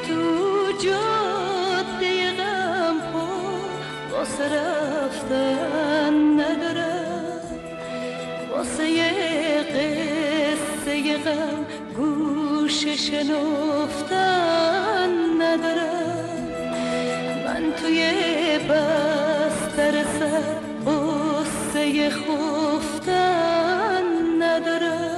تو جاده غم ها واسه رفتن ندارم، واسه یه قصه غم گوش شنفتن ندارم. من توی بستر سر قصه خفتن ندارم.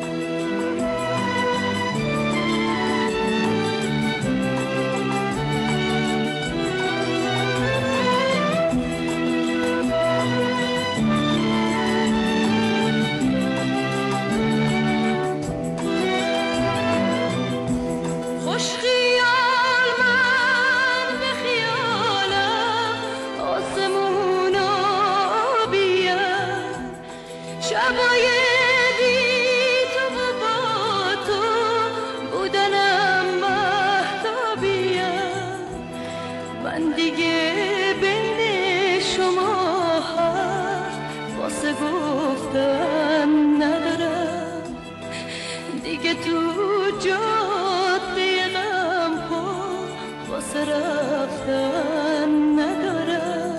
شبای بی تو و با تو بودنم مهتابیم. من دیگه بین شما حرف واسه گفتن ندارم، دیگه تو جاده غم ها واسه رفتن ندارم.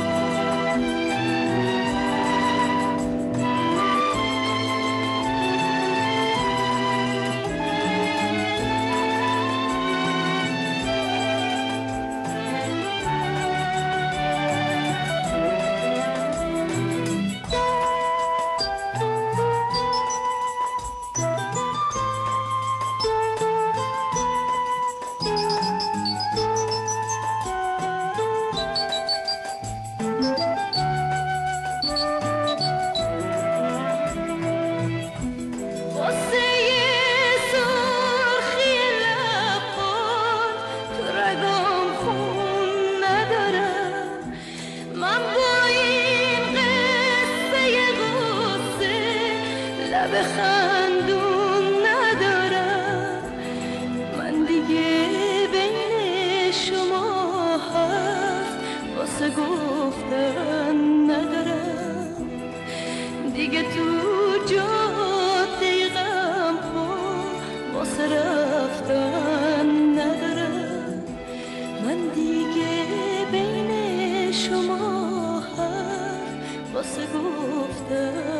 بخندون ندارم، من دیگه بین شما حرف واسه گفتن ندارم، دیگه تو جاده غم ها واسه رفتن ندارم. من دیگه بین شما حرف واسه گفتن